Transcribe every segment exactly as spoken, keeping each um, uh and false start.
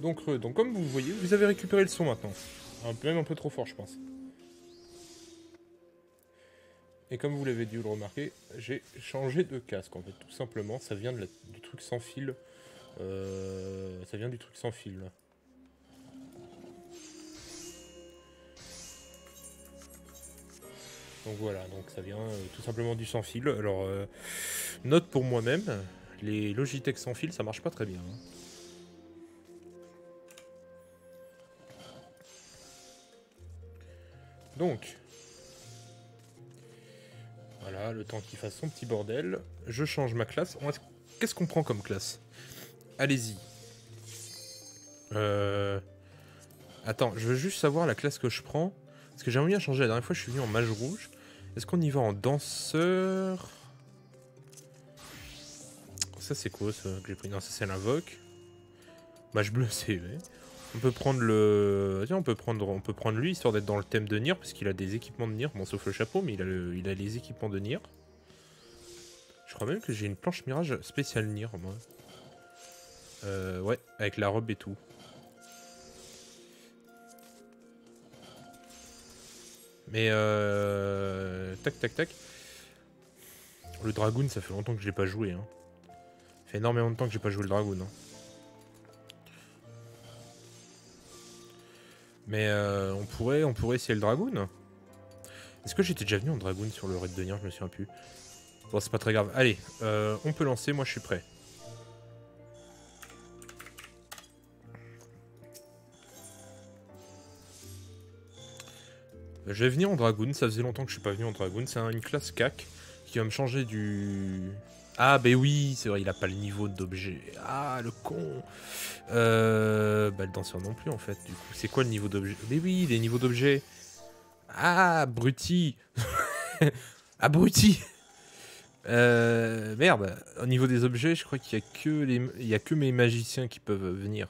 Donc, euh, donc comme vous voyez, vous avez récupéré le son maintenant. Un, même un peu trop fort, je pense. Et comme vous l'avez dû le remarquer, j'ai changé de casque, en fait, tout simplement. Ça vient de la, du truc sans fil. Euh, ça vient du truc sans fil, là. Donc voilà, donc ça vient euh, tout simplement du sans fil. Alors, euh, note pour moi-même, les Logitech sans fil, ça marche pas très bien. Hein. Donc, voilà, le temps qu'il fasse son petit bordel, je change ma classe. Qu'est-ce qu'on prend comme classe? Allez-y. Euh... Attends, je veux juste savoir la classe que je prends. Parce que j'aimerais bien changer. La dernière fois, je suis venu en mage rouge. Est-ce qu'on y va en danseur? Ça, c'est quoi ça que j'ai pris? Non, ça, c'est l'invoque. Mage bleu, c'est... Ouais. On peut prendre le... Tiens, on peut prendre, on peut prendre lui, histoire d'être dans le thème de Nier, parce qu'il a des équipements de Nier. Bon, sauf le chapeau, mais il a, le... il a les équipements de Nier. Je crois même que j'ai une planche mirage spéciale Nier, moi. Euh, ouais, avec la robe et tout. Mais euh... Tac, tac, tac. Le Dragoon, ça fait longtemps que je l'ai pas joué. Hein. Ça fait énormément de temps que j'ai pas joué le Dragoon. Hein. Mais euh, on pourrait, on pourrait essayer le Dragoon. Est-ce que j'étais déjà venu en Dragoon sur le raid de Nier? Je me souviens plus. Bon, c'est pas très grave. Allez, euh, on peut lancer. Moi, je suis prêt. Je vais venir en Dragoon. Ça faisait longtemps que je suis pas venu en Dragoon. C'est une classe C A C qui va me changer du... Ah, bah oui, c'est vrai, il a pas le niveau d'objet. Ah, le con. Euh... Bah, le danseur non plus, en fait, du coup. C'est quoi le niveau d'objet? Mais oui, les niveaux d'objet. Ah, abruti. Abruti. Euh... Merde. Au niveau des objets, je crois qu'il y a que les... Il y a que mes magiciens qui peuvent venir.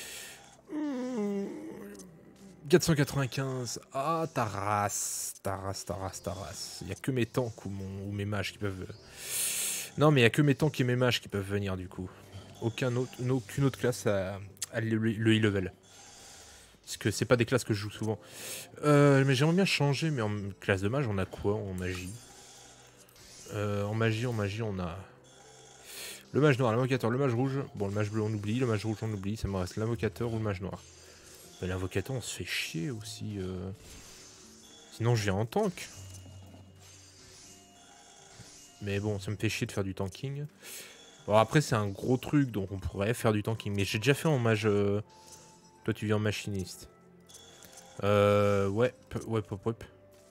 quatre cent quatre-vingt-quinze. Ah, ta race. Ta race, ta race, ta race. Il y a que mes tanks ou, mon... ou mes mages qui peuvent... Non, mais il n'y a que mes tanks et mes mages qui peuvent venir, du coup. Aucun autre, aucune autre classe à, à le, le e-level. Parce que c'est pas des classes que je joue souvent. Euh, mais j'aimerais bien changer, mais en classe de mage, on a quoi en magie? euh, En magie, en magie, on a... Le mage noir, l'invocateur, le mage rouge. Bon, le mage bleu, on oublie. Le mage rouge, on oublie. Ça me reste l'invocateur ou le mage noir. Mais l'invocateur, on se fait chier aussi. Euh... Sinon, je viens en tank. Mais bon, ça me fait chier de faire du tanking. Bon, après, c'est un gros truc, donc on pourrait faire du tanking. Mais j'ai déjà fait en mage... Euh... Toi, tu viens en machiniste. Euh... Ouais, ouais, pop, pop.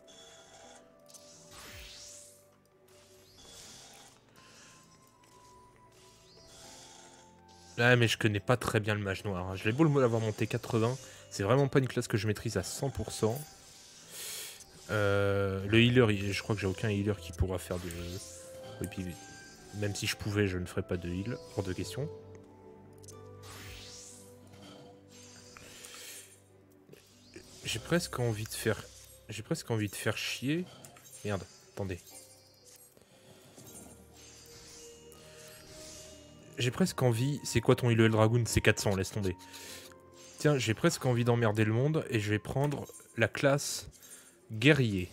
Ah, mais je connais pas très bien le mage noir. Hein. Je l'ai beau l'avoir monté quatre-vingts. C'est vraiment pas une classe que je maîtrise à cent pour cent. Euh... Le healer, je crois que j'ai aucun healer qui pourra faire de... Et puis, même si je pouvais, je ne ferais pas de heal. Hors de question. J'ai presque envie de faire... J'ai presque envie de faire chier. Merde, attendez. J'ai presque envie... C'est quoi ton healer Dragoon? C'est quatre cents, laisse tomber. Tiens, j'ai presque envie d'emmerder le monde et je vais prendre la classe guerrier.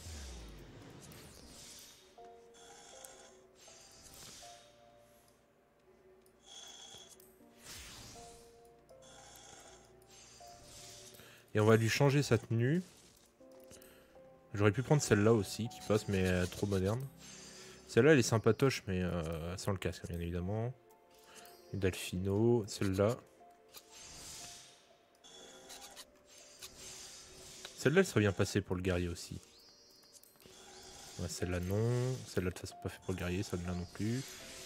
Et on va lui changer sa tenue. J'aurais pu prendre celle-là aussi, qui passe, mais euh, trop moderne. Celle-là, elle est sympatoche, mais euh, sans le casque, bien évidemment. Delphino, celle-là. Celle-là, elle serait bien passée pour le guerrier aussi. Ouais, celle-là, non. Celle-là, de toute façon, pas fait pour le guerrier, celle-là non plus.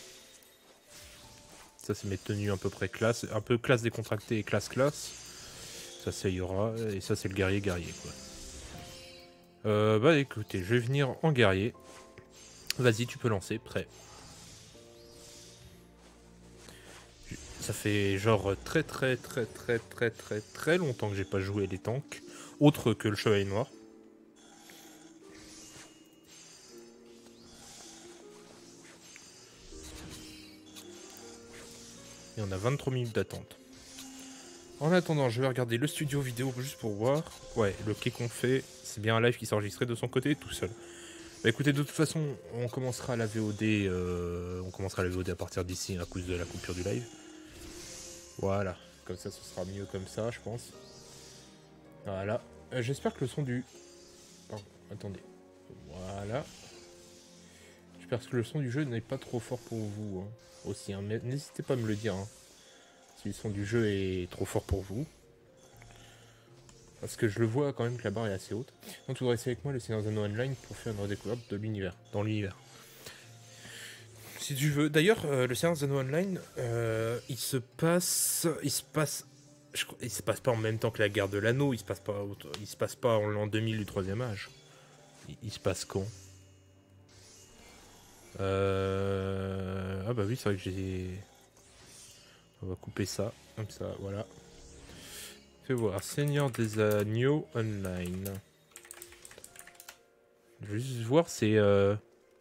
Ça, c'est mes tenues à peu près classe. Un peu classe décontractée et classe-classe. Ça, ça y aura. Et ça, c'est le guerrier-guerrier, quoi. Euh, bah, écoutez, je vais venir en guerrier. Vas-y, tu peux lancer, prêt. Ça fait genre très très très très très très très longtemps que j'ai pas joué les tanks. Autre que le chevalier noir. Et on a vingt-trois minutes d'attente. En attendant, je vais regarder le studio vidéo juste pour voir. Ouais, le quai qu'on fait, c'est bien un live qui s'est enregistré de son côté tout seul. Bah écoutez, de toute façon, on commencera la V O D, euh, on commencera la V O D à partir d'ici à cause de la coupure du live. Voilà, comme ça, ce sera mieux comme ça, je pense. Voilà. Euh, J'espère que le son du... Pardon, attendez. Voilà. J'espère que le son du jeu n'est pas trop fort pour vous hein, aussi. Hein. Mais n'hésitez pas à me le dire hein, si le son du jeu est trop fort pour vous. Parce que je le vois quand même que la barre est assez haute. Donc tu voudrais essayer avec moi le Seigneur des Anneaux Online pour faire une redécouverte de l'univers, dans l'univers. Si tu veux. D'ailleurs, euh, le Seigneur des Anneaux Online, euh, il se passe... Il se passe... Je, il se passe pas en même temps que la guerre de l'anneau, il se passe pas, il se passe pas en l'an deux mille du troisième âge. Il, il se passe quand euh... Ah bah oui, c'est vrai que j'ai... On va couper ça, comme ça, voilà. Fais voir, Seigneur des Agneaux Online. Je vais juste voir, c'est... Euh...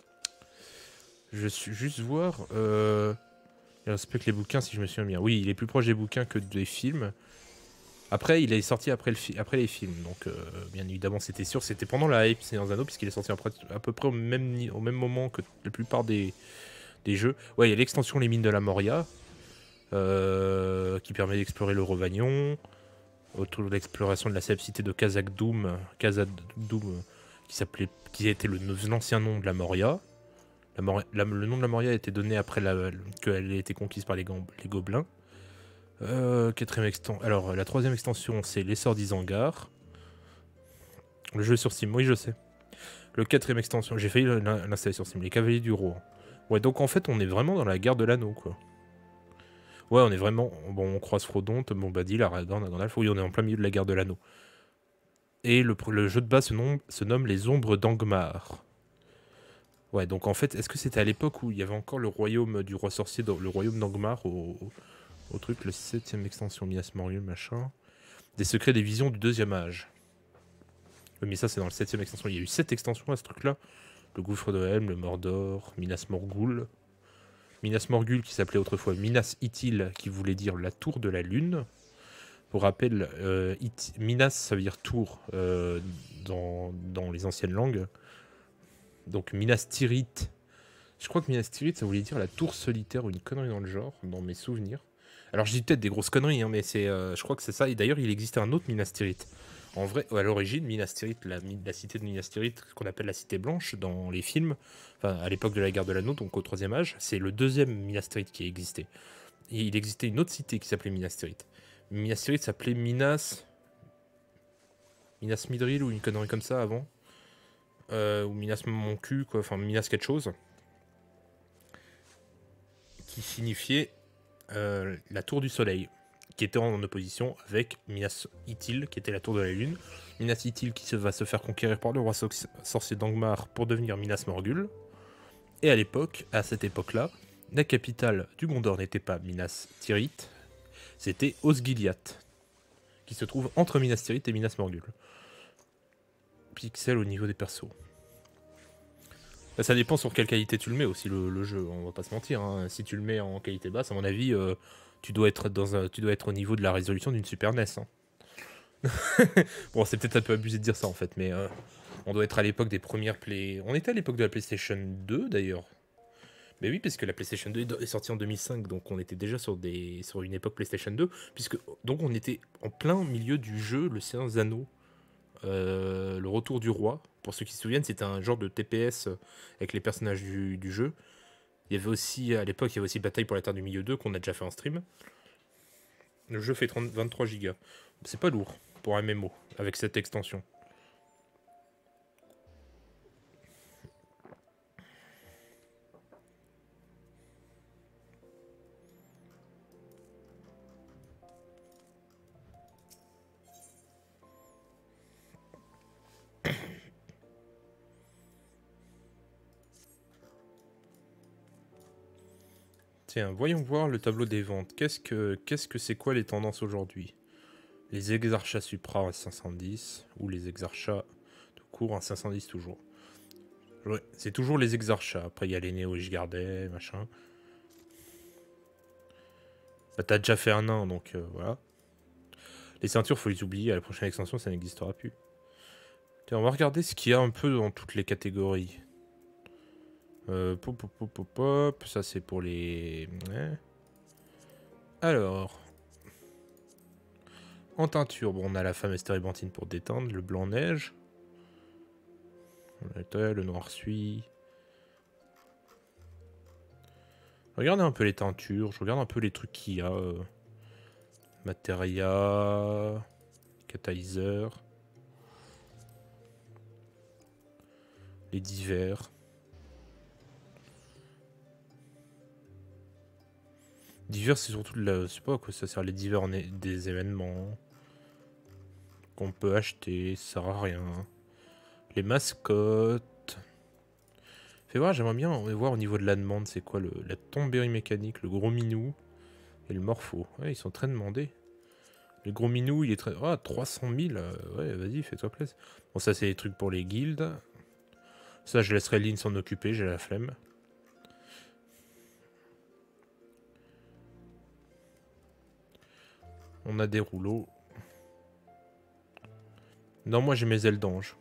Je suis juste voir... Euh... Il respecte les bouquins si je me souviens bien. Oui, il est plus proche des bouquins que des films. Après, il est sorti après, le fi après les films. Donc, euh, bien évidemment, c'était sûr. C'était pendant la hype Seigneur des Anneaux, puisqu'il est sorti à peu près au même, au même moment que la plupart des, des jeux. Ouais, il y a l'extension Les Mines de la Moria, euh, qui permet d'explorer le Rhovanion, autour de l'exploration de la célèbre cité de Khazad-dûm, Khazad-dûm, qui s'appelait, qui était l'ancien nom de la Moria. La Moria la, le nom de la Moria a été donné après qu'elle ait été conquise par les, les Gobelins. Euh, quatrième extension. Alors, la troisième extension, c'est l'essor d'Isengard. Le jeu sur Steam, oui, je sais. Le quatrième extension, j'ai failli l'installer sur Steam, les Cavaliers du Roi. Ouais, donc en fait, on est vraiment dans la guerre de l'anneau, quoi. Ouais, on est vraiment... Bon, on croise Frodonte, Bombadil, Aragorn, Gandalf. Oui, on est en plein milieu de la guerre de l'anneau. Et le, le jeu de base se nomme, se nomme Les Ombres d'Angmar. Ouais, donc en fait, est-ce que c'était à l'époque où il y avait encore le royaume du roi sorcier, le royaume d'Angmar au, au, au truc, le septième extension, Minas Morgul, machin. Des secrets des visions du deuxième âge. Oui, mais ça, c'est dans le septième extension. Il y a eu sept extensions à ce truc-là. Le gouffre de Helm, le Mordor, Minas Morgul. Minas Morgul qui s'appelait autrefois Minas Ithil, qui voulait dire la tour de la lune. Pour rappel, euh, Minas, ça veut dire tour euh, dans, dans les anciennes langues. Donc Minas Tirith, je crois que Minas Tirith, ça voulait dire la tour solitaire ou une connerie dans le genre, dans mes souvenirs. Alors je dis peut-être des grosses conneries, hein, mais c'est, euh, je crois que c'est ça. Et d'ailleurs, il existait un autre Minas Tirith. En vrai, à l'origine, Minas Tirith, la, la cité de Minas Tirith, qu'on appelle la cité blanche dans les films, enfin à l'époque de la guerre de l'anneau, donc au troisième âge, c'est le deuxième Minas Tirith qui existait. Et il existait une autre cité qui s'appelait Minas Tirith. Minas Tirith s'appelait Minas... Minas Midril ou une connerie comme ça avant. Euh, ou Minas mon cul, quoi, enfin Minas quelque chose. Qui signifiait euh, la tour du soleil, qui était en opposition avec Minas Ithil, qui était la tour de la lune. Minas Ithil qui se, va se faire conquérir par le roi sorcier d'Angmar pour devenir Minas Morgul. Et à l'époque, à cette époque-là, la capitale du Gondor n'était pas Minas Tirith, c'était Osgiliath, qui se trouve entre Minas Tirith et Minas Morgul. Pixel au niveau des persos. Ça dépend sur quelle qualité tu le mets aussi, le, le jeu, on va pas se mentir. Hein. Si tu le mets en qualité basse, à mon avis, euh, tu, dois être dans un, tu dois être au niveau de la résolution d'une Super N E S. Hein. Bon, c'est peut-être un peu abusé de dire ça en fait, mais euh, on doit être à l'époque des premières Play... On était à l'époque de la PlayStation deux d'ailleurs. Mais oui, parce que la PlayStation deux est sortie en deux mille cinq, donc on était déjà sur, des... sur une époque PlayStation deux, puisque donc on était en plein milieu du jeu Le Seigneur des Anneaux. Euh, le retour du roi, pour ceux qui se souviennent, c'était un genre de T P S avec les personnages du, du jeu. Il y avait aussi, à l'époque, il y avait aussi Bataille pour la Terre du Milieu deux qu'on a déjà fait en stream. Le jeu fait trente, vingt-trois gigas. C'est pas lourd pour un M M O avec cette extension. Tiens, voyons voir le tableau des ventes. Qu'est-ce que qu'est-ce que c'est quoi les tendances aujourd'hui? Les Exarchats Supra à cinq cent dix ou les Exarchats de cours à cinq cent dix toujours. Ouais, c'est toujours les Exarchats. Après, il y a les Néo Ishgardais, machin. Bah, t'as déjà fait un nain, donc euh, voilà. Les ceintures, faut les oublier. À la prochaine extension, ça n'existera plus. Tiens, on va regarder ce qu'il y a un peu dans toutes les catégories. Euh, pop, pop, pop, pop, pop. Ça, c'est pour les... Ouais. Alors... En teinture, bon, on a la fameuse térébenthine pour détendre, le blanc neige. Le noir suie. Regardez un peu les teintures, je regarde un peu les trucs qu'il y a. Euh, Materia, catalyseur, les divers. Divers, c'est surtout de la... Je sais pas à quoi ça sert, les divers, on est des événements qu'on peut acheter, ça sert à rien. Les mascottes. Fais voir, j'aimerais bien voir au niveau de la demande, c'est quoi le, la tomberie mécanique, le gros minou et le morpho. Ouais, ils sont très demandés. Le gros minou, il est très... Ah, trois cent mille. Euh, ouais, vas-y, fais-toi plaisir. Bon, ça, c'est des trucs pour les guildes. Ça, je laisserai Lynn s'en occuper, j'ai la flemme. On a des rouleaux. Non, moi, j'ai mes ailes d'ange.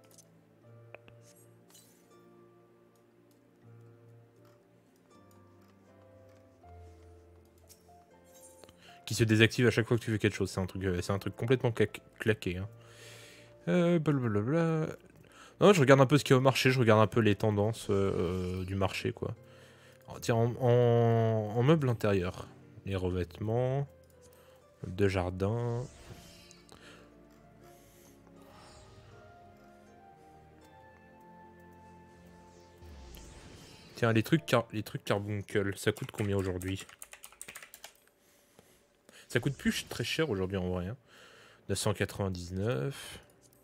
Qui se désactive à chaque fois que tu fais quelque chose. C'est un truc, c'est un truc complètement cla claqué. Hein. Euh, blablabla. Non, je regarde un peu ce qui est au marché, je regarde un peu les tendances euh, du marché, quoi. Alors, tiens, en, en, en meubles intérieurs, les revêtements, de jardin. Tiens, les trucs, car les trucs carbuncle, ça coûte combien aujourd'hui? Ça coûte plus très cher aujourd'hui en vrai. Hein. neuf cent quatre-vingt-dix-neuf.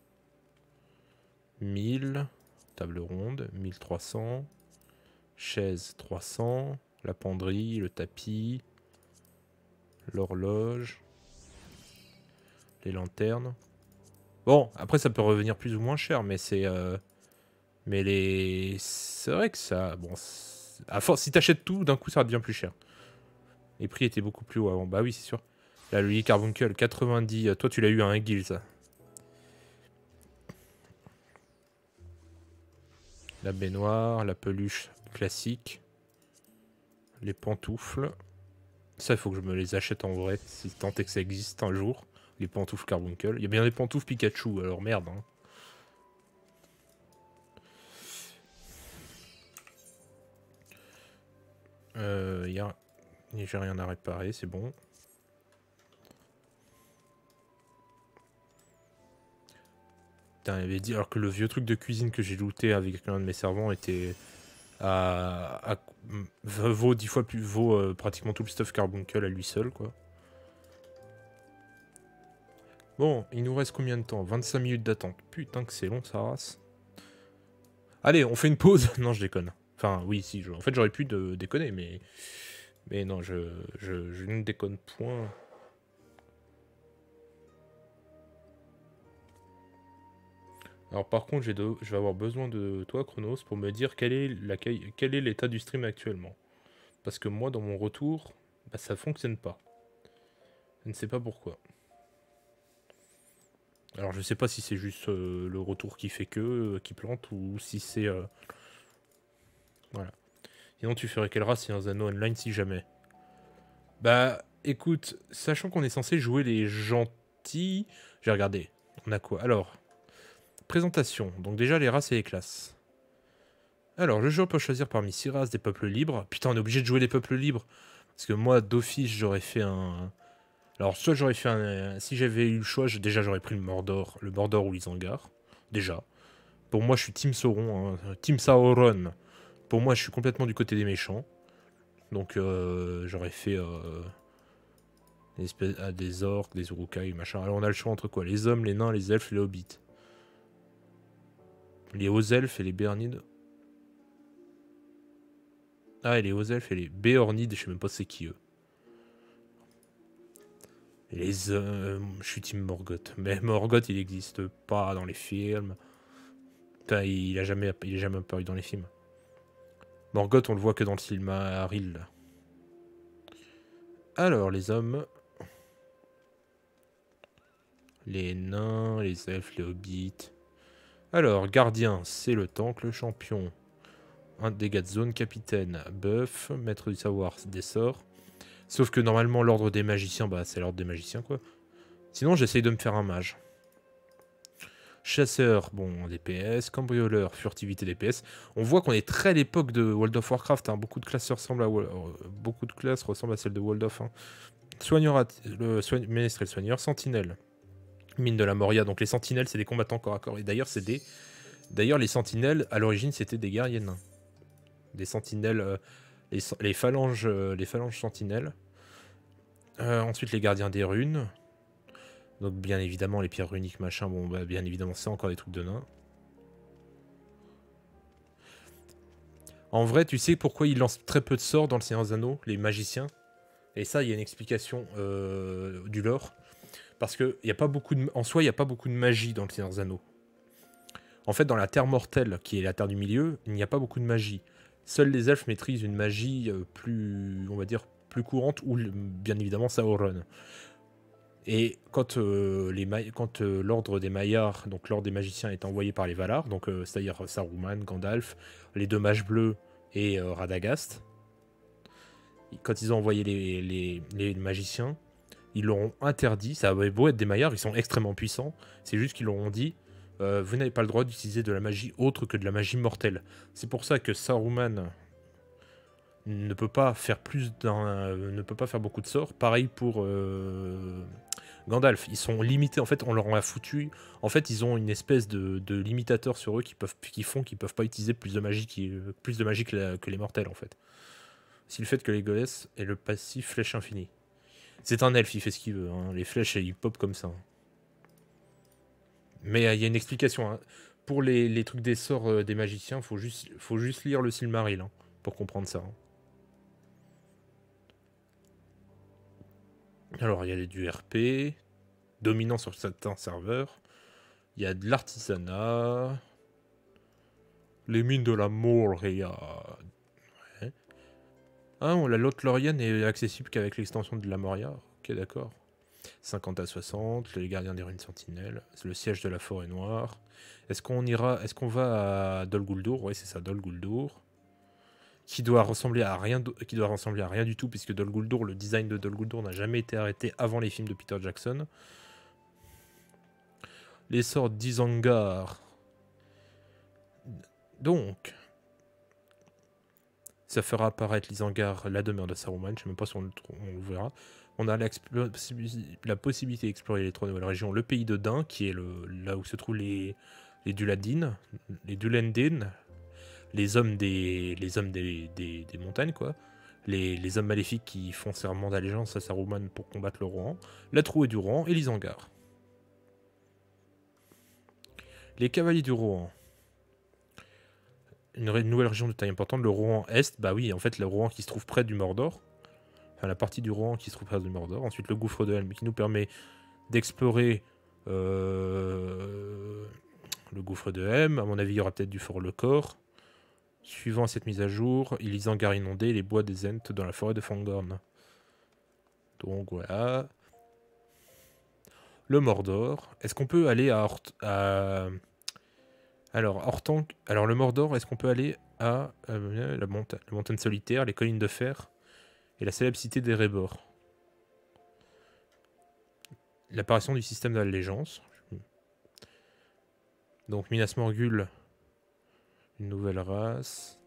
mille. Table ronde. mille trois cents. Chaise trois cents. La penderie, le tapis. L'horloge. Les lanternes. Bon, après ça peut revenir plus ou moins cher, mais c'est... Euh... Mais les... C'est vrai que ça... Bon, à force, si t'achètes tout, d'un coup ça devient plus cher. Les prix étaient beaucoup plus hauts avant. Bah oui, c'est sûr. Là, le lit carbuncle, quatre-vingt-dix. Toi, tu l'as eu à un guild, ça. La baignoire, la peluche classique. Les pantoufles. Ça, il faut que je me les achète en vrai, si tant est que ça existe un jour. Les pantoufles carbuncle. Il y a bien des pantoufles Pikachu, alors merde. Hein. Euh, y a... J'ai rien à réparer, c'est bon. Putain, il avait dit, alors que le vieux truc de cuisine que j'ai looté avec un de mes servants était à, à vaut dix fois plus, vaut euh, pratiquement tout le stuff carbuncle à lui seul, quoi. Bon, il nous reste combien de temps? vingt-cinq minutes d'attente. Putain que c'est long, ça race. Allez, on fait une pause. Non, je déconne. Enfin, oui, si. Je... En fait, j'aurais pu de déconner, mais... Mais non, je, je, je ne déconne point. Alors par contre, de... je vais avoir besoin de toi, Chronos, pour me dire quel est la... quel est l'état du stream actuellement. Parce que moi, dans mon retour, bah, ça fonctionne pas. Je ne sais pas pourquoi. Alors je sais pas si c'est juste euh, le retour qui fait que, euh, qui plante, ou si c'est... Euh... Voilà. Sinon tu ferais quelle race si un anneau online si jamais? Bah écoute, sachant qu'on est censé jouer les gentils... J'ai regardé. On a quoi? Alors, présentation. Donc déjà les races et les classes. Alors, le joueur peut choisir parmi six races des peuples libres. Putain, on est obligé de jouer les peuples libres. Parce que moi, d'office, j'aurais fait un... Alors, soit j'aurais fait un... Si j'avais eu le choix, déjà j'aurais pris le Mordor. Le Mordor ou l'Isengard. Déjà. Pour moi, je suis Team Sauron. Hein. Team Sauron. Pour moi, je suis complètement du côté des méchants. Donc, euh, j'aurais fait... Euh, des, espèces, ah, des orques, des urukai, machin. Alors, on a le choix entre quoi? Les hommes, les nains, les elfes et les hobbits. Les hauts elfes et les Béarnides. Ah, et les hauts elfes et les Béornides, je sais même pas c'est qui eux. Et les euh, je suis team Morgoth. Mais Morgoth, il n'existe pas dans les films. Putain, il a jamais, il est jamais apparu dans les films. Morgoth, on le voit que dans le Silmaril. Alors, les hommes. Les nains, les elfes, les hobbits. Alors, gardien, c'est le tank, le champion. Un dégât de zone, capitaine, buff, maître du savoir, des sorts. Sauf que normalement, l'ordre des magiciens, bah c'est l'ordre des magiciens, quoi. Sinon, j'essaye de me faire un mage. Chasseur, bon, D P S. Cambrioleur, furtivité, D P S. On voit qu'on est très à l'époque de World of Warcraft. Hein. Beaucoup de classes ressemblent à euh, beaucoup de classes ressemblent à celles de World of. Hein. Soigneur, le soigne, ménestrel, soigneur, sentinelle. Mine de la Moria. Donc les sentinelles, c'est des combattants corps à corps. Et d'ailleurs, c'est des. D'ailleurs, les sentinelles, à l'origine, c'était des guerriers nains. Des sentinelles, euh, les, les phalanges, euh, les phalanges sentinelles. Euh, ensuite, les gardiens des runes. Donc bien évidemment les pierres runiques machin, bon bah bien évidemment c'est encore des trucs de nains. En vrai tu sais pourquoi ils lancent très peu de sorts dans le Seigneur des Anneaux, les magiciens. Et ça il y a une explication euh, du lore. Parce que y a pas beaucoup de, en soi il n'y a pas beaucoup de magie dans le Seigneur des Anneaux. En fait dans la Terre mortelle, qui est la Terre du Milieu, il n'y a pas beaucoup de magie. Seuls les elfes maîtrisent une magie euh, plus, on va dire, plus courante, ou bien évidemment Sauron. Et quand, euh, quand euh, l'ordre des Maillards, donc l'ordre des magiciens, est envoyé par les Valar, donc euh, c'est-à-dire Saruman, Gandalf, les deux mages bleus et euh, Radagast, quand ils ont envoyé les, les, les magiciens, ils leur ont interdit, ça avait beau être des Maillards, ils sont extrêmement puissants, c'est juste qu'ils leur ont dit, euh, vous n'avez pas le droit d'utiliser de la magie autre que de la magie mortelle. C'est pour ça que Saruman ne peut pas faire plus d'un, ne peut pas faire beaucoup de sorts. Pareil pour euh, Gandalf, ils sont limités. En fait, on leur en a foutu. En fait, ils ont une espèce de, de limitateur sur eux qui peuvent, qui font qu'ils peuvent pas utiliser plus de magie, qui, plus de magie que, la, que les mortels en fait. C'est le fait que les Legolas est le passif flèche infinie. C'est un elfe, il fait ce qu'il veut. Hein. Les flèches, ils pop comme ça. Hein. Mais il euh, y a une explication. Hein. Pour les, les trucs des sorts euh, des magiciens, faut juste, faut juste lire le Silmaril hein, pour comprendre ça. Hein. Alors, il y a du R P, dominant sur certains serveurs. Il y a de l'artisanat. Les mines de la Moria. Ouais. Ah, la Lothlorien est accessible qu'avec l'extension de la Moria. Ok, d'accord. cinquante à soixante, les gardiens des ruines sentinelles. Le siège de la forêt noire. Est-ce qu'on ira. Est-ce qu'on va à Dol Guldur? Oui, c'est ça, Dol Guldur. Qui doit ressembler à rien, qui doit ressembler à rien du tout, puisque Dol Guldur, le design de Dol Guldur n'a jamais été arrêté avant les films de Peter Jackson. Les sorts d'Isengard. Donc, ça fera apparaître l'Isengard, la demeure de Saruman. Je ne sais même pas si on le, on le verra. On a la possibilité d'explorer les trois nouvelles régions. Le pays de Dain, qui est le, là où se trouvent les, les Duladin, les Dulendin, les hommes des, les hommes des, des, des montagnes, quoi. Les, les hommes maléfiques qui font serment d'allégeance à Saruman pour combattre le Rohan. La Trouée du Rohan et l'Isengard. Les cavaliers du Rohan. Une, une nouvelle région de taille importante, le Rohan Est. Bah oui, en fait, le Rohan qui se trouve près du Mordor. Enfin, la partie du Rohan qui se trouve près du Mordor. Ensuite, le gouffre de Helm qui nous permet d'explorer euh, le gouffre de Helm. À mon avis, il y aura peut-être du Fort Le Corps. Suivant cette mise à jour, il Isengard inondé, les bois des Ents dans la forêt de Fangorn. Donc voilà. Le Mordor. Est-ce qu'on peut aller à, Hort à... Alors, Hortank... Alors, le Mordor, est-ce qu'on peut aller à euh, la, monta la montagne solitaire, les collines de fer et la célèbre cité d'Erebor? L'apparition du système d'allégeance. Donc, Minas Morgul, une nouvelle race.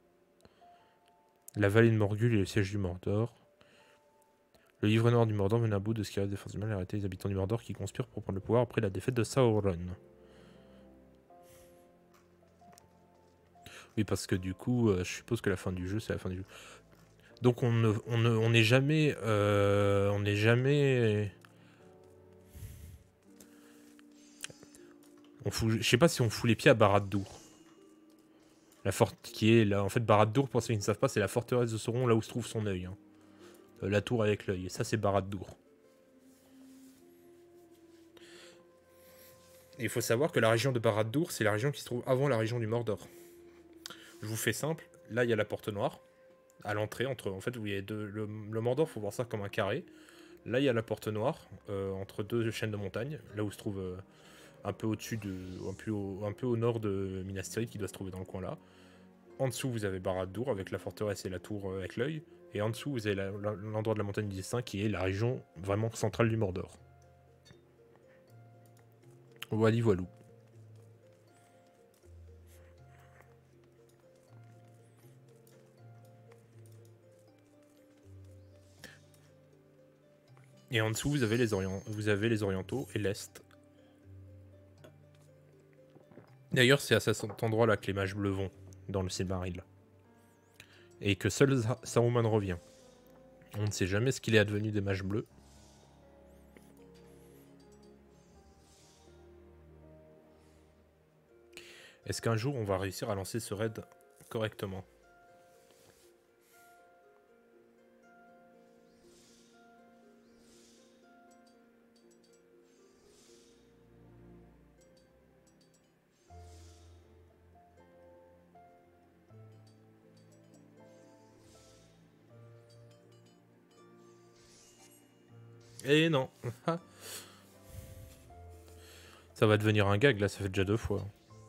La vallée de Morgul et le siège du Mordor. Le livre noir du Mordor mène à bout de ce qui reste des forces du mal et arrêter les habitants du Mordor qui conspirent pour prendre le pouvoir après la défaite de Sauron. Oui, parce que du coup, euh, je suppose que la fin du jeu, c'est la fin du jeu. Donc on ne, on ne, on n'est jamais, euh, on n'est jamais. On fout, je sais pas si on fout les pieds à Barad-dûr. La forte qui est là, en fait, Barad-dûr, pour ceux qui ne savent pas, c'est la forteresse de Sauron, là où se trouve son œil. Hein. Euh, la tour avec l'œil. Et ça, c'est Barad-dûr. Et il faut savoir que la région de Barad-dûr, c'est la région qui se trouve avant la région du Mordor. Je vous fais simple. Là, il y a la porte noire. À l'entrée, entre. En fait, vous voyez deux, le, le Mordor, il faut voir ça comme un carré. Là, il y a la Porte Noire, euh, entre deux chaînes de montagnes, là où se trouve euh, un peu au-dessus de, un peu au, un peu au nord de Minas Tirith, qui doit se trouver dans le coin là. En dessous, vous avez Barad-dûr avec la forteresse et la tour euh, avec l'œil. Et en dessous, vous avez l'endroit de la montagne du destin qui est la région vraiment centrale du Mordor. Voilà, voilou. Et en dessous, vous avez les, orient... vous avez les orientaux et l'est. D'ailleurs, c'est à cet endroit-là que les mages bleus vont, dans le Silmaril. Et que seul Saruman revient. On ne sait jamais ce qu'il est advenu des mages bleus. Est-ce qu'un jour, on va réussir à lancer ce raid correctement ? Eh non. Ça va devenir un gag, là, ça fait déjà deux fois.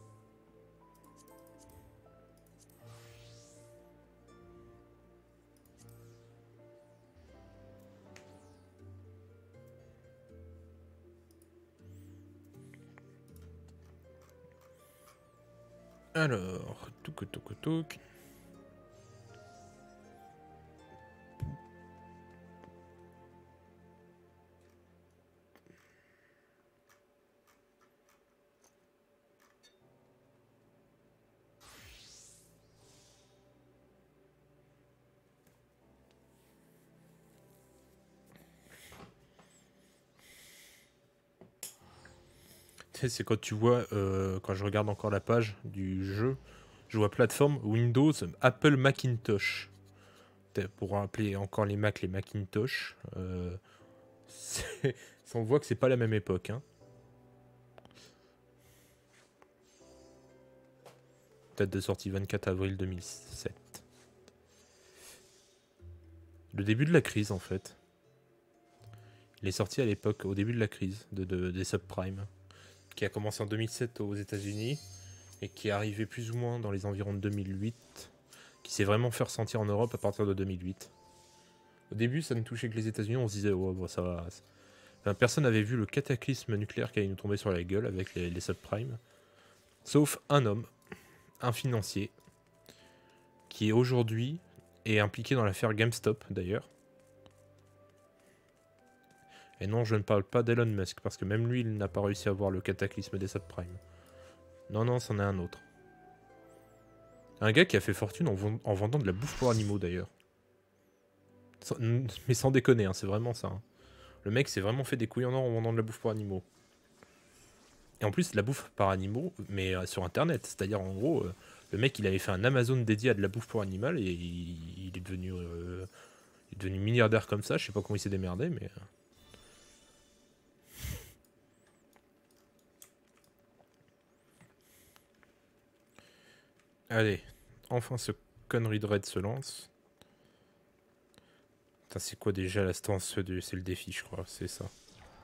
Alors, touk touk touk. C'est quand tu vois, euh, quand je regarde encore la page du jeu, je vois plateforme Windows, Apple Macintosh. Pour appeler encore les Mac les Macintosh. Euh, on voit que c'est pas la même époque. Hein. Date de sortie vingt-quatre avril deux mille sept. Le début de la crise en fait. Il est sorti à l'époque, au début de la crise de, de, des subprimes, qui a commencé en deux mille sept aux États-Unis et qui est arrivé plus ou moins dans les environs de deux mille huit, qui s'est vraiment fait ressentir en Europe à partir de deux mille huit. Au début, ça ne touchait que les États-Unis, on se disait, oh, bon, ça va. Enfin, personne n'avait vu le cataclysme nucléaire qui allait nous tomber sur la gueule avec les, les subprimes. Sauf un homme, un financier, qui aujourd'hui est impliqué dans l'affaire GameStop d'ailleurs. Et non, je ne parle pas d'Elon Musk, parce que même lui, il n'a pas réussi à voir le cataclysme des subprimes. Non, non, c'en est un autre. Un gars qui a fait fortune en, en vendant de la bouffe pour animaux d'ailleurs. Mais sans déconner, hein, c'est vraiment ça. Hein. Le mec s'est vraiment fait des couilles en or en vendant de la bouffe pour animaux. Et en plus, la bouffe par animaux, mais euh, sur internet. C'est-à-dire, en gros, euh, le mec, il avait fait un Amazon dédié à de la bouffe pour animal et il, il est devenu euh, il est devenu milliardaire comme ça. Je sais pas comment il s'est démerdé, mais. Euh... Allez, enfin ce connerie de raid se lance. Putain, c'est quoi déjà la stance de... C'est le défi, je crois, c'est ça.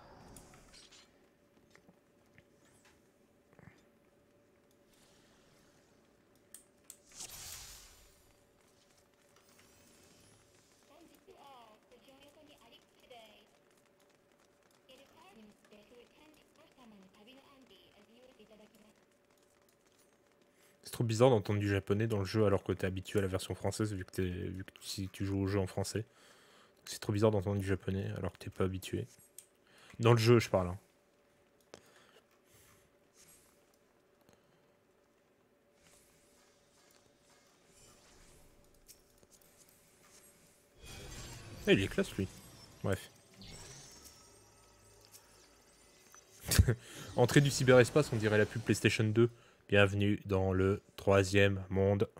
C'est trop bizarre d'entendre du japonais dans le jeu alors que t'es habitué à la version française vu que, t'es, vu que si tu joues au jeu en français. C'est trop bizarre d'entendre du japonais alors que t'es pas habitué. Dans le jeu, je parle. Hein. Ah, il est classe lui. Bref. Entrée du cyberespace, on dirait la pub PlayStation deux. Bienvenue dans le troisième monde.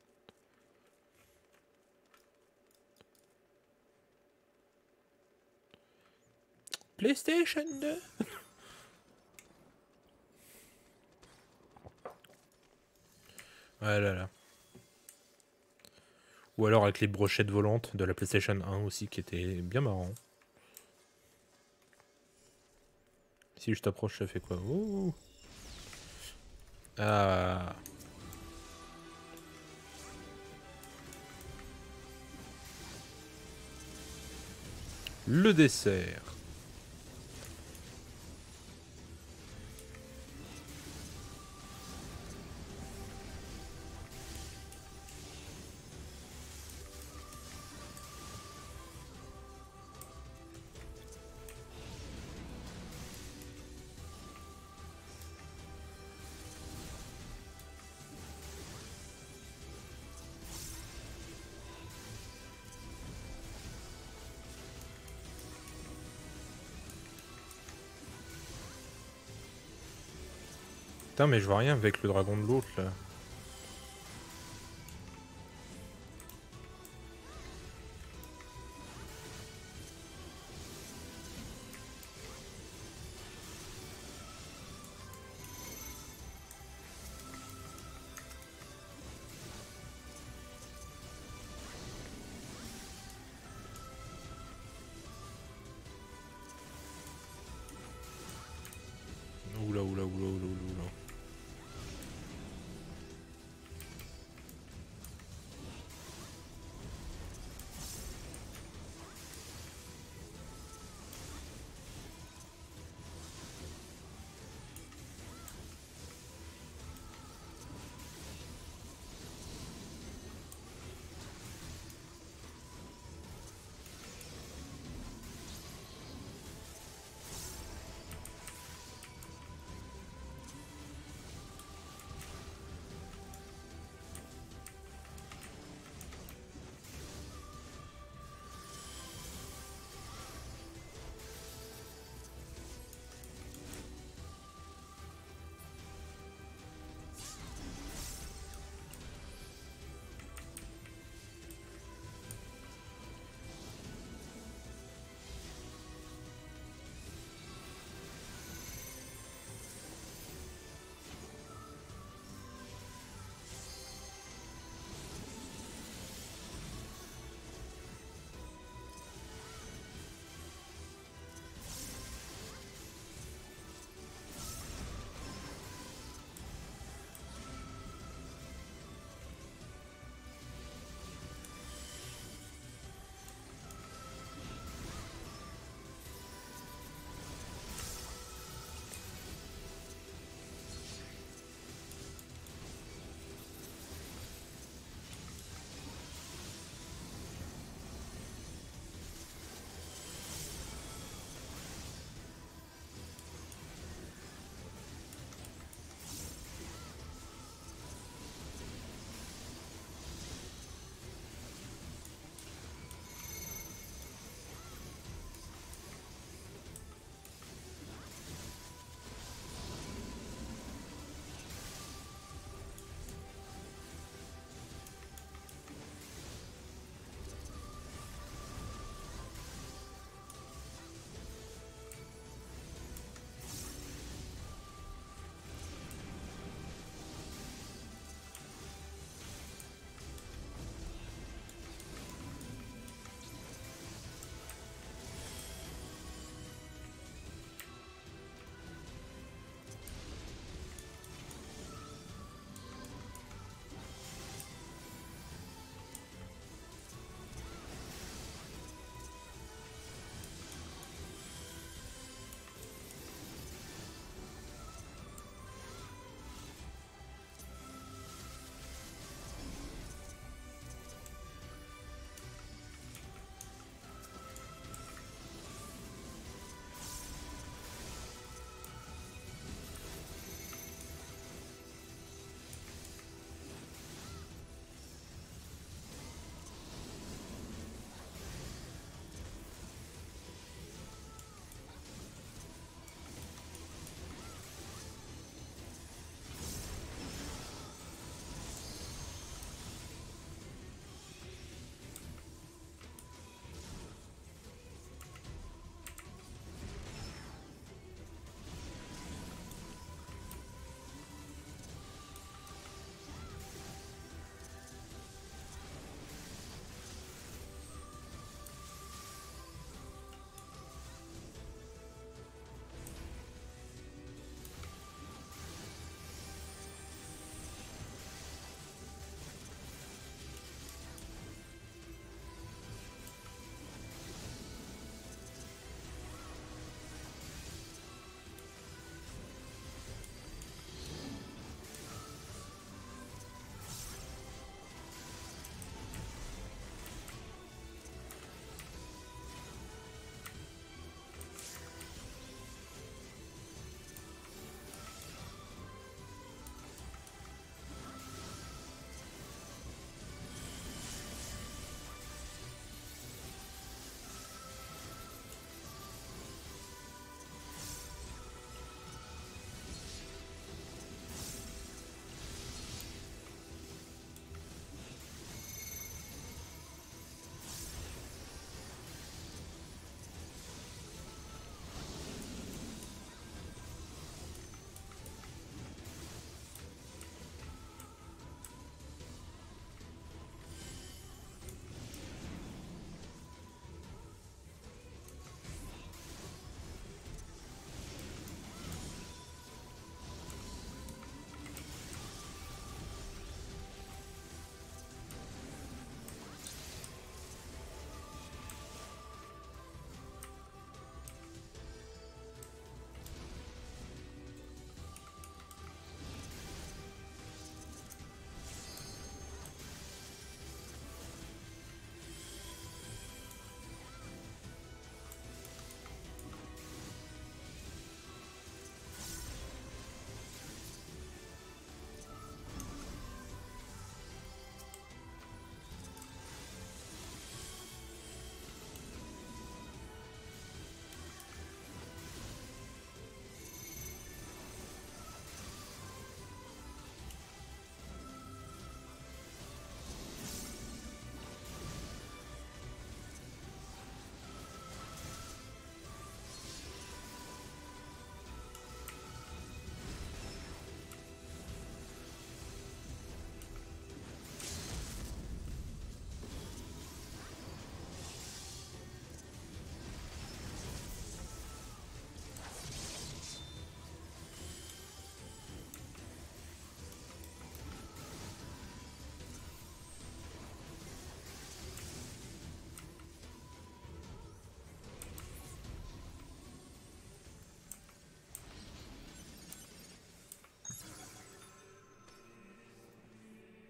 PlayStation deux. Ah là là. Ou alors avec les brochettes volantes de la PlayStation un aussi qui était bien marrant. Si je t'approche, ça fait quoi? Ouh. Ah. Le dessert. Putain, mais je vois rien avec le dragon de l'autre là. Oula, oula, oula, oula, oula.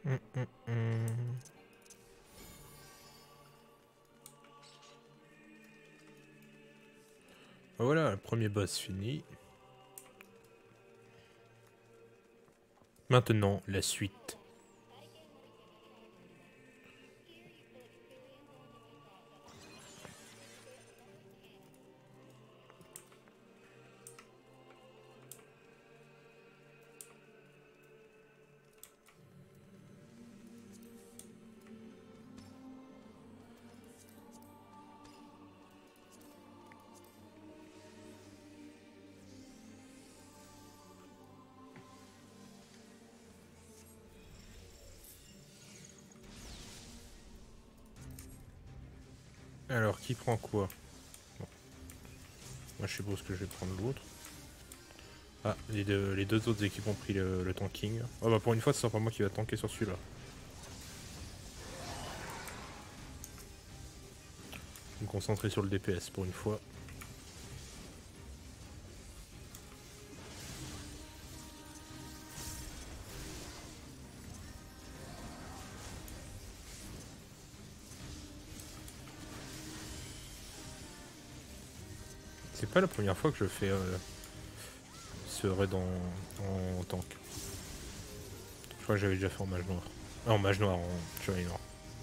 Hum, hum, hum. Voilà, le premier boss fini. Maintenant, la suite. Alors, qui prend quoi? Bon. Moi, je suppose que je vais prendre l'autre. Ah, les deux, les deux autres équipes ont pris le, le tanking. Oh bah pour une fois, ce sera pas moi qui va tanker sur celui-là. Je vais me concentrer sur le D P S pour une fois. C'est pas la première fois que je fais euh, ce raid en, en tank. Je crois que j'avais déjà fait en mage noir. Ah, en mage noir, en chevalier noir.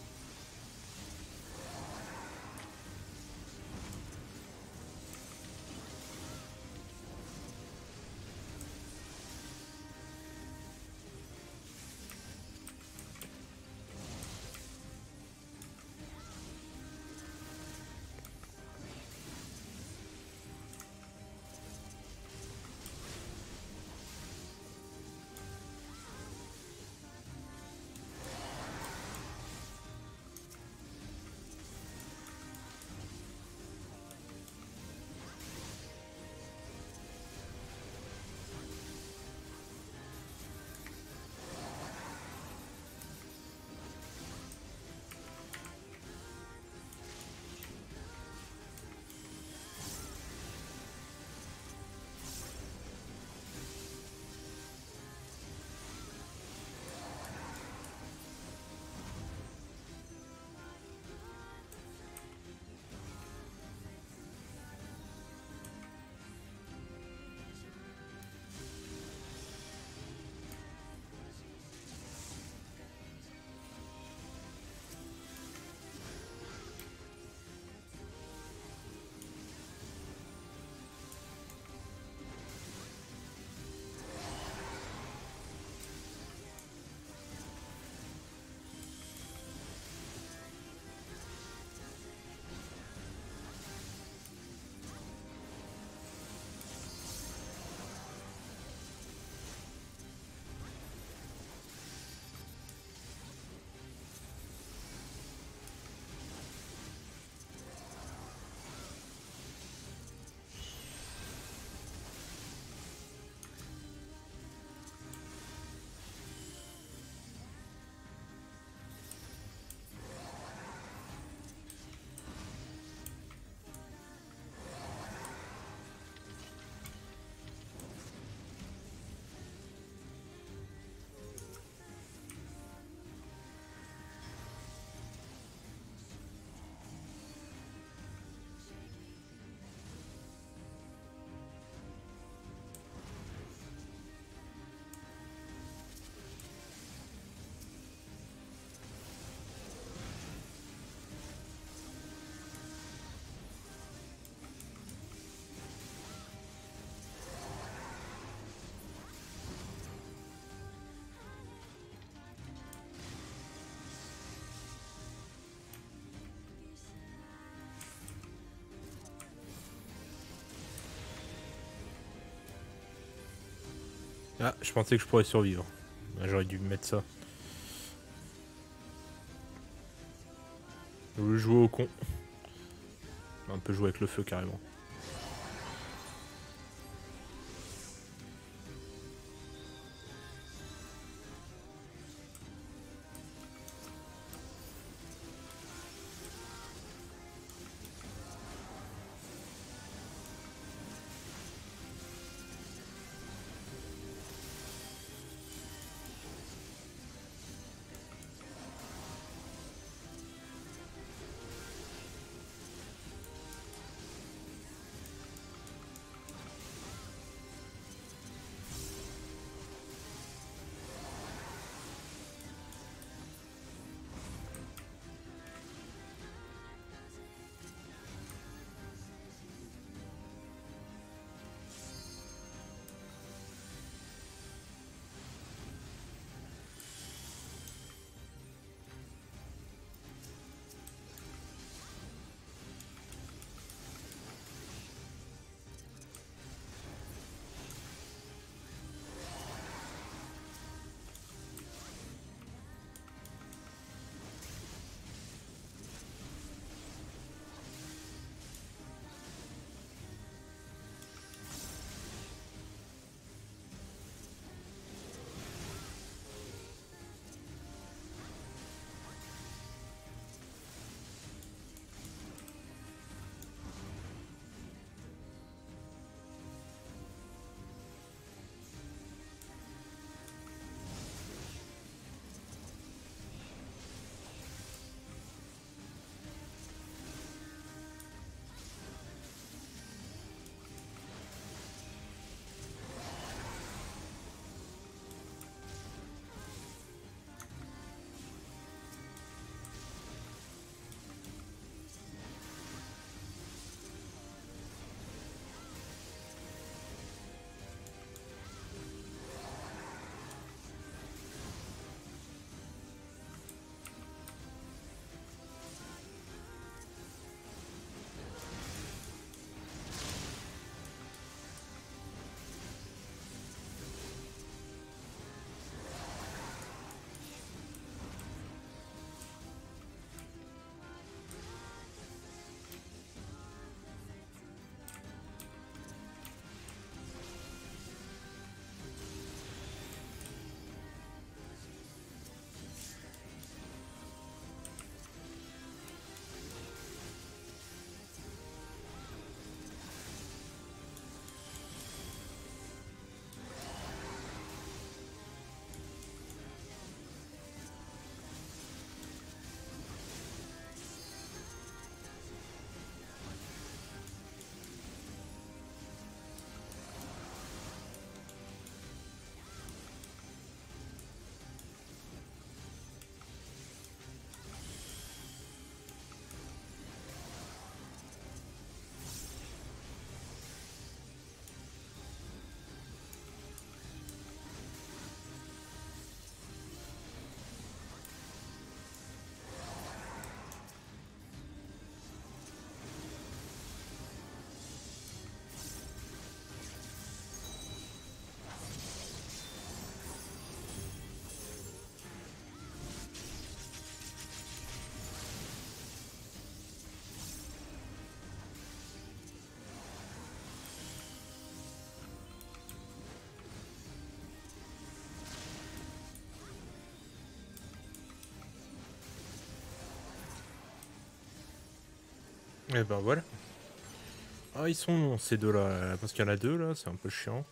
Ah, je pensais que je pourrais survivre. J'aurais dû me mettre ça. Je voulais jouer au con. On peut jouer avec le feu carrément. Et ben voilà. Ah, ils sont ces deux-là, parce qu'il y en a deux là, c'est un peu chiant.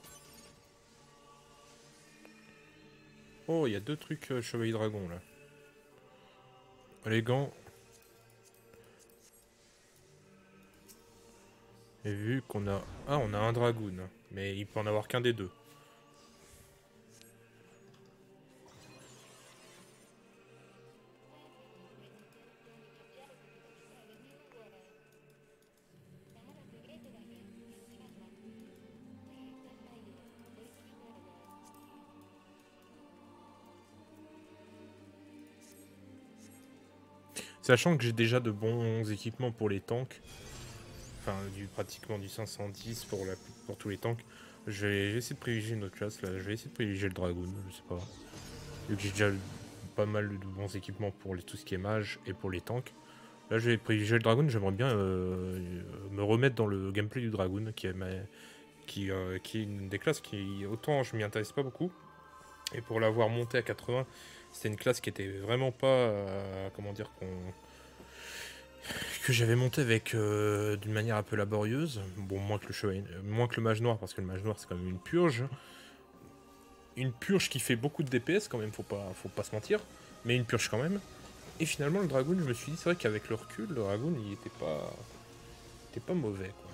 Oh, il y a deux trucs euh, chevalier dragon là. Les gants. Et vu qu'on a... Ah, on a un dragoon. Mais il peut en avoir qu'un des deux. Sachant que j'ai déjà de bons équipements pour les tanks. Enfin, du, pratiquement du cinq cent dix pour, la, pour tous les tanks. Je vais, je vais essayer de privilégier une autre classe là. Je vais essayer de privilégier le dragoon, je sais pas. Vu que j'ai déjà pas mal de bons équipements pour les, tout ce qui est mage et pour les tanks. Là, je vais privilégier le dragoon. J'aimerais bien euh, me remettre dans le gameplay du dragoon, qui est, ma, qui, euh, qui est une des classes qui, autant je m'y intéresse pas beaucoup. Et pour l'avoir monté à quatre-vingts, c'était une classe qui était vraiment pas, euh, comment dire, qu'on que j'avais monté avec euh, d'une manière un peu laborieuse. Bon, moins que le chevalier, moins que le mage noir, parce que le mage noir c'est quand même une purge. Une purge qui fait beaucoup de D P S quand même, faut pas, faut pas se mentir, mais une purge quand même. Et finalement, le dragoon, je me suis dit, c'est vrai qu'avec le recul, le dragoon, il était pas, il était pas mauvais, quoi.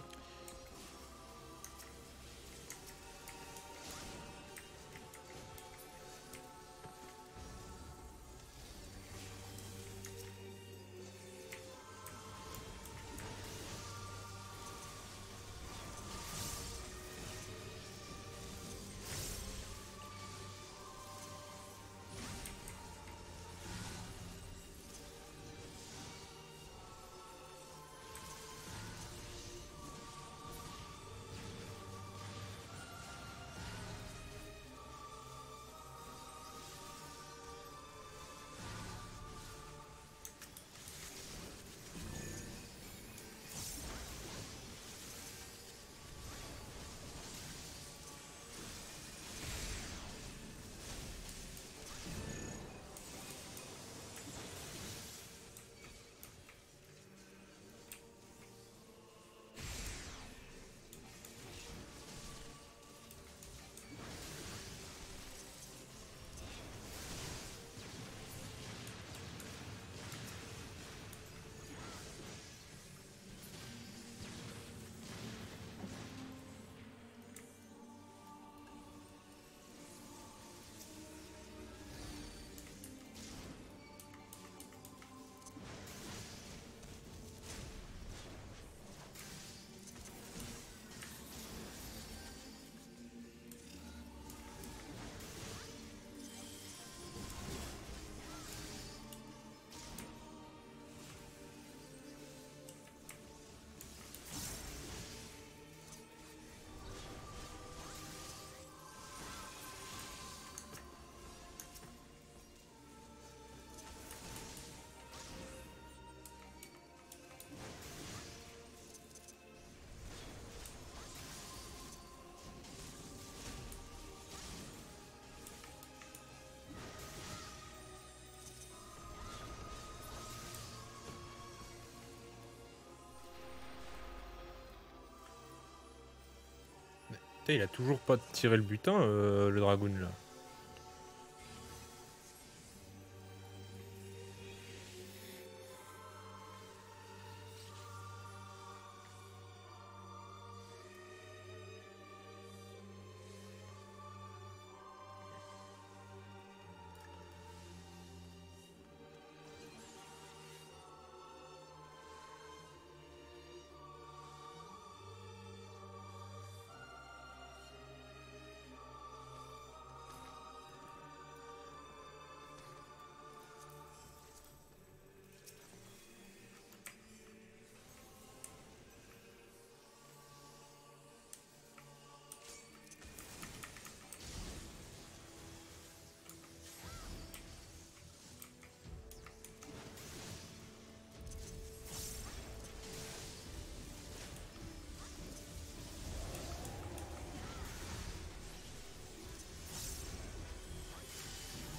Putain, il a toujours pas tiré le butin, euh, le dragoon, là.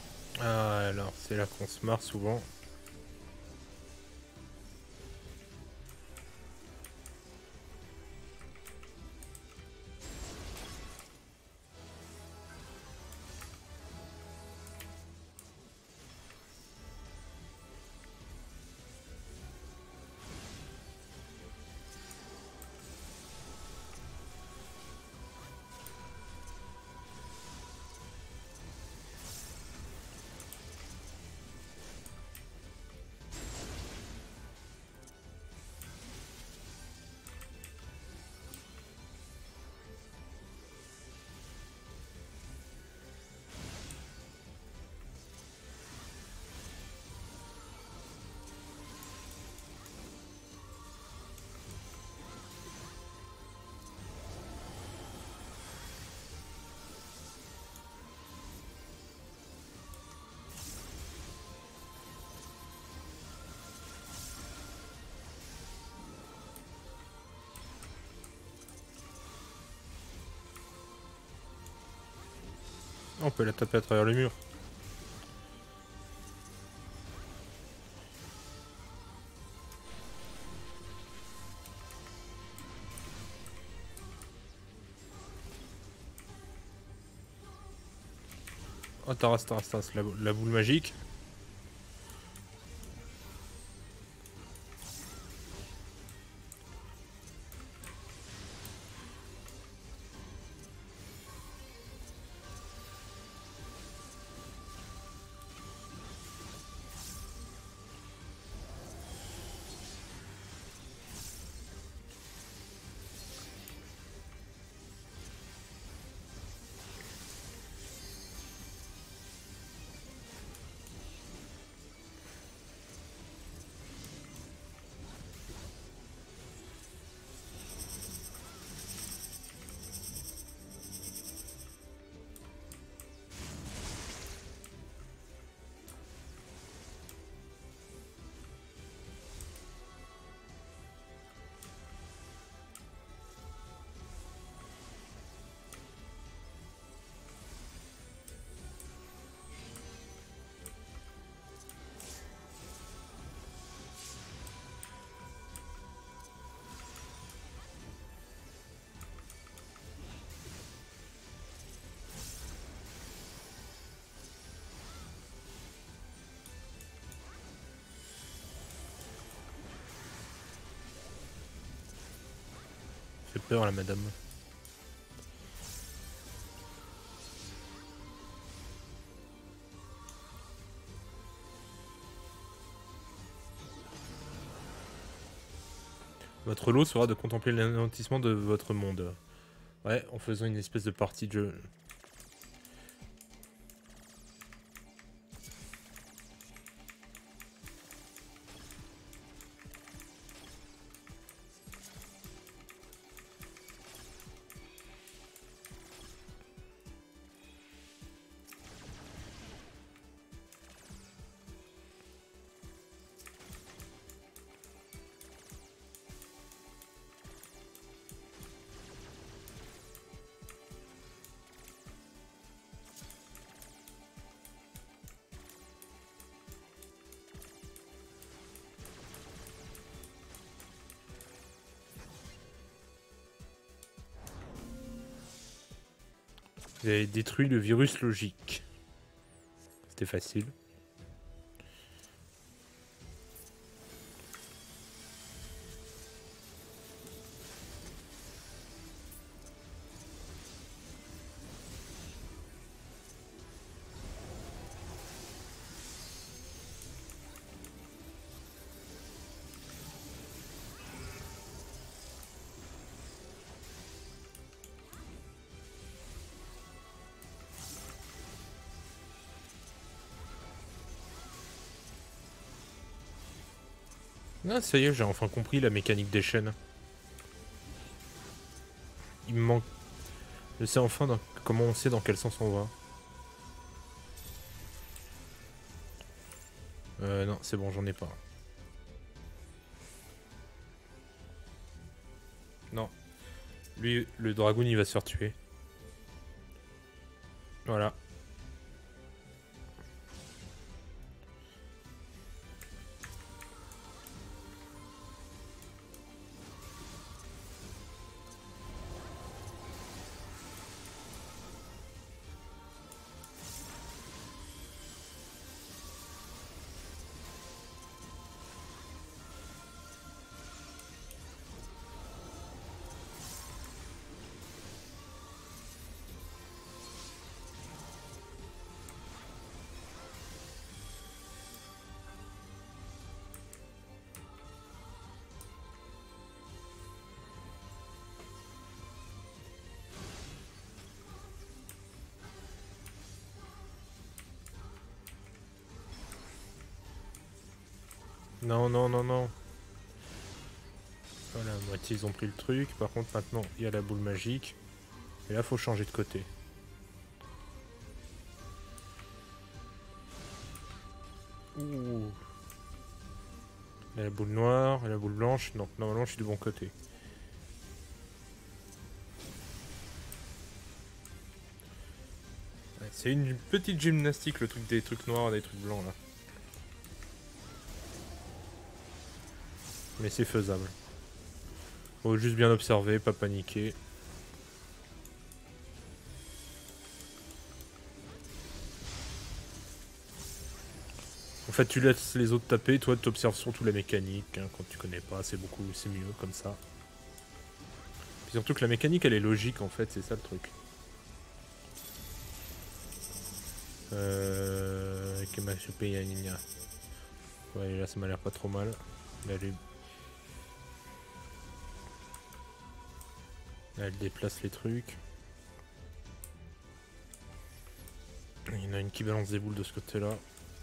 Ah, alors, c'est là qu'on se marre souvent. On peut la taper à travers le mur. Oh, Taras, Taras, Taras, la, la boule magique. Fait peur la madame. Votre lot sera de contempler l'anéantissement de votre monde. Ouais, en faisant une espèce de partie de jeu. Vous avez détruit le virus logique. C'était facile. Ah, ça y est, j'ai enfin compris la mécanique des chaînes. Il me manque... Je sais enfin dans... comment on sait dans quel sens on va. Euh, non, c'est bon, j'en ai pas. Non. Lui, le dragoon, il va se faire tuer. Voilà. Non, non, non, non. Voilà, à moitié ils ont pris le truc. Par contre, maintenant, il y a la boule magique. Et là, faut changer de côté. Ouh. Il y a la boule noire et la boule blanche. Donc, normalement, je suis du bon côté. Ouais, C'est une petite gymnastique, le truc des trucs noirs, des trucs blancs là. Mais c'est faisable. Faut juste bien observer, pas paniquer. En fait, tu laisses les autres taper, toi tu observes surtout la mécanique. Hein, quand tu connais pas, c'est beaucoup, c'est mieux comme ça. Puis surtout que la mécanique, elle est logique en fait, c'est ça le truc. Euh... Ouais, là ça m'a l'air pas trop mal. Là, lui... là, elle déplace les trucs. Il y en a une qui balance des boules de ce côté-là.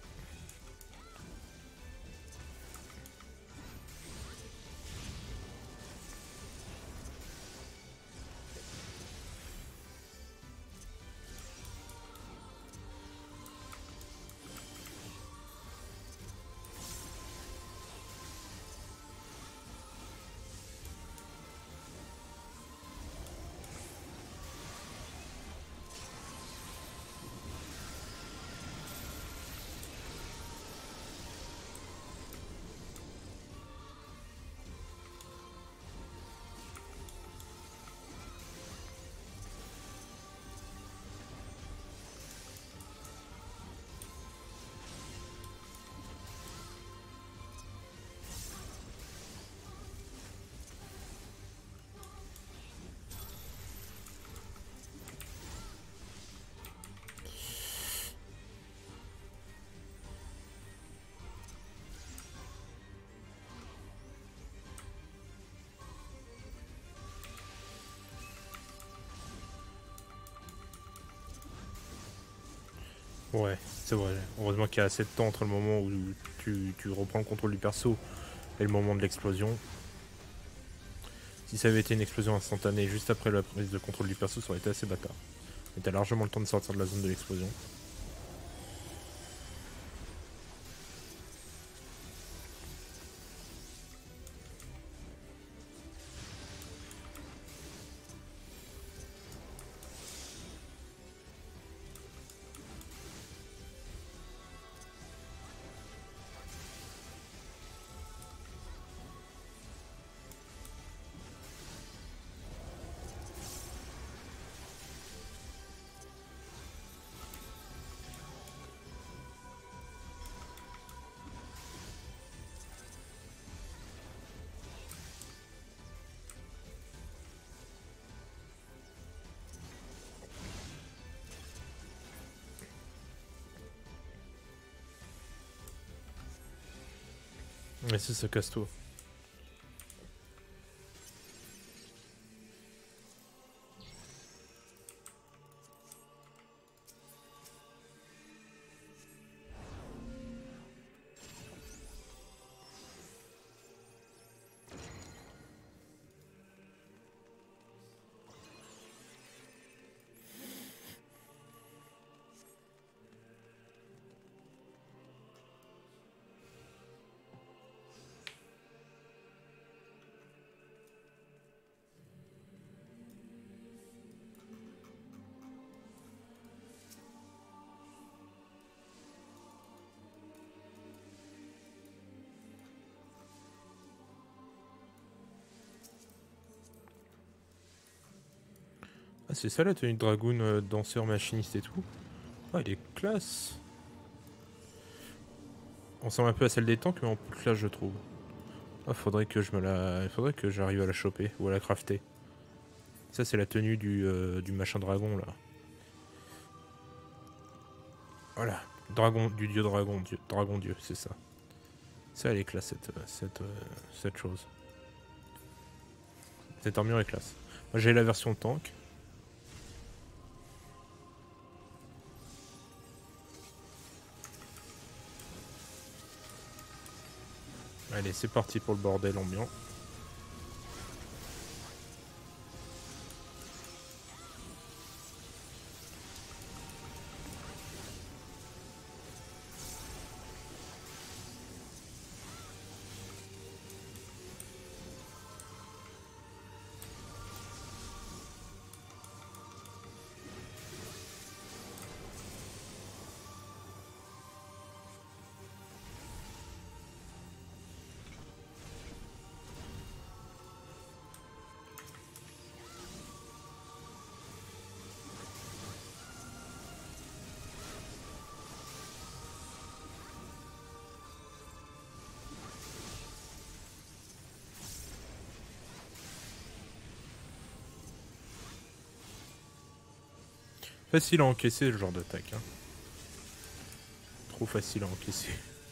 Ouais, c'est vrai. Heureusement qu'il y a assez de temps entre le moment où tu, tu reprends le contrôle du perso et le moment de l'explosion. Si ça avait été une explosion instantanée juste après la prise de contrôle du perso, ça aurait été assez bâtard. Mais t'as largement le temps de sortir de la zone de l'explosion. Et c'est ça casse tout. Ah, c'est ça la tenue de dragoon, euh, danseur, machiniste et tout. Ah, il est classe. On ressemble un peu à celle des tanks, mais en plus classe, je trouve. Ah, faudrait que je me la... Il faudrait que j'arrive à la choper ou à la crafter. Ça, c'est la tenue du, euh, du machin dragon, là. Voilà. Dragon, du dieu dragon, dieu, dragon dieu, c'est ça. Ça, elle est classe, cette, cette, euh, cette chose. Cette armure est classe. Moi, j'ai la version tank. Allez, c'est parti pour le bordel ambiant. Facile à encaisser le genre d'attaque. Hein. Trop facile à encaisser.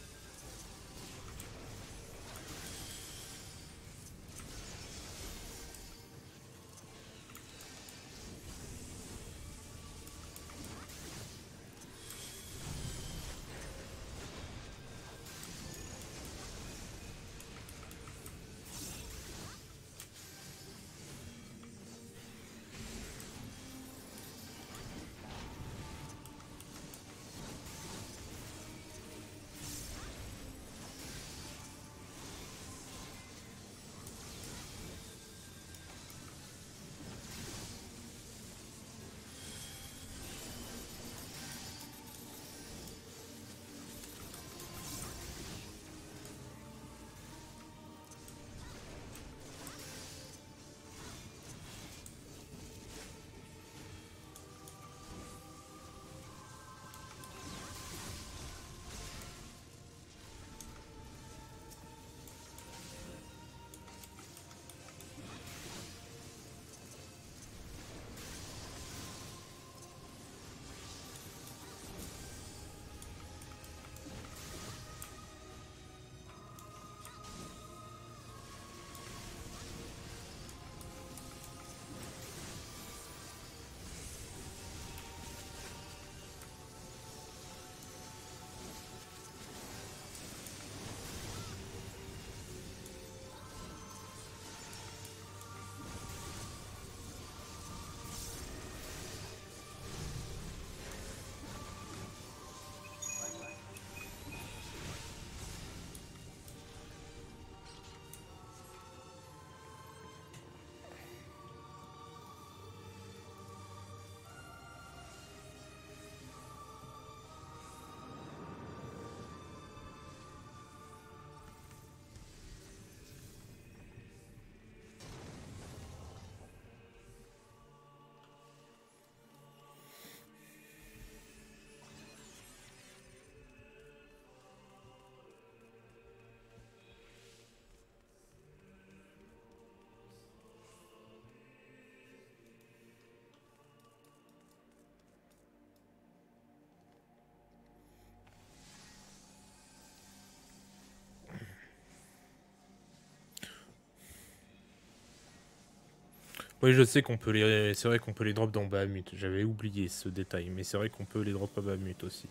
Oui, je sais qu'on peut les. C'est vrai qu'on peut les drop dans Bahamut. J'avais oublié ce détail, mais c'est vrai qu'on peut les drop à Bahamut aussi.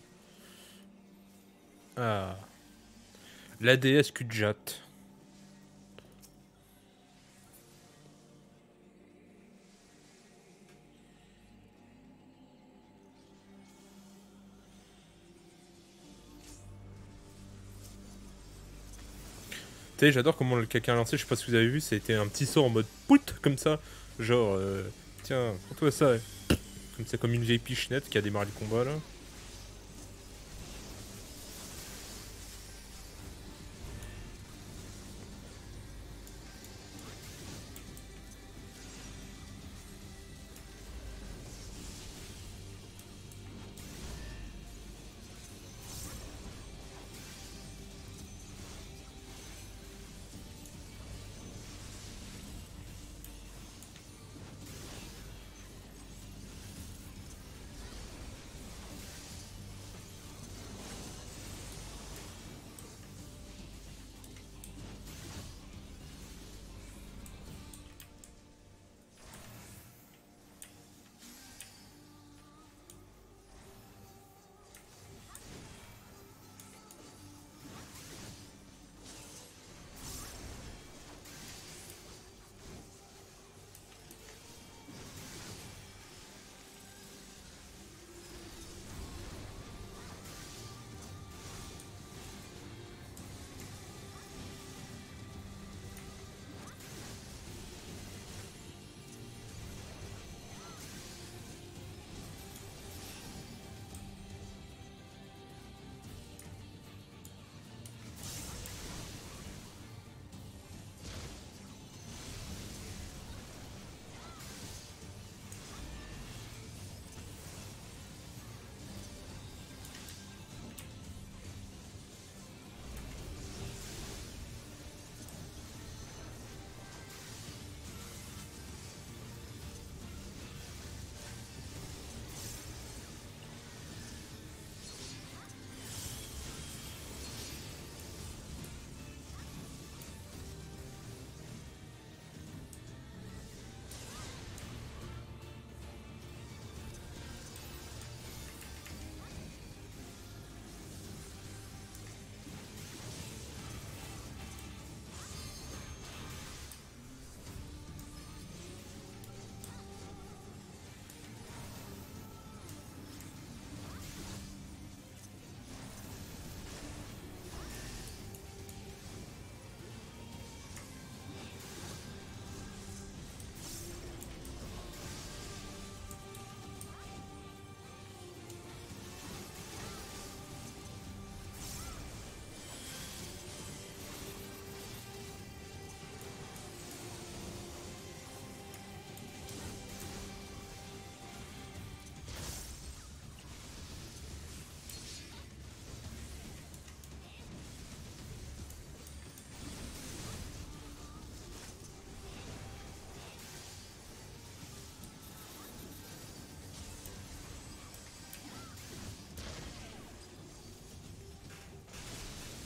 Ah. L'A D S Kudjat. Tu sais, j'adore comment le quelqu'un a lancé, je sais pas si vous avez vu, c'était un petit sort en mode pout, comme ça. Genre, euh, tiens, prends-toi ça. Ouais. Comme ça, comme une vieille pichenette qui a démarré le combat là.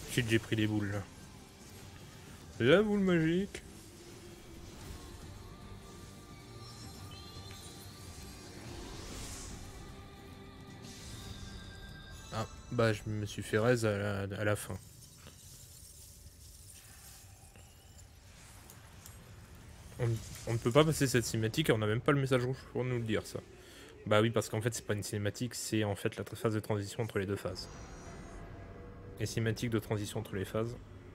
Shit, j'ai pris des boules là. La boule magique. Ah, bah je me suis fait raise à la, à la fin. On, on ne peut pas passer cette cinématique et on n'a même pas le message rouge pour nous le dire ça. Bah oui, parce qu'en fait c'est pas une cinématique, c'est en fait la phase de transition entre les deux phases. Les cinématiques de transition entre les phases.